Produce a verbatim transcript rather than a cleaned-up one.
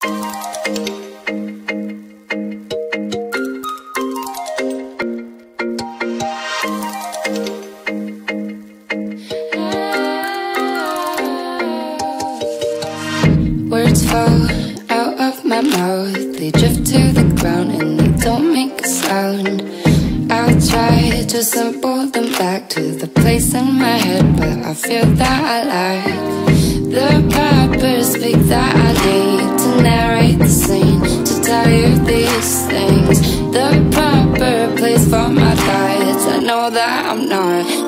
Words fall out of my mouth, they drift to the ground and they don't make a sound. I'll try to assemble them back to the place in my head, but I feel that I lack the proper speak that I need to narrate the scene, to tell you these things. The proper place for my thoughts, I know that I'm not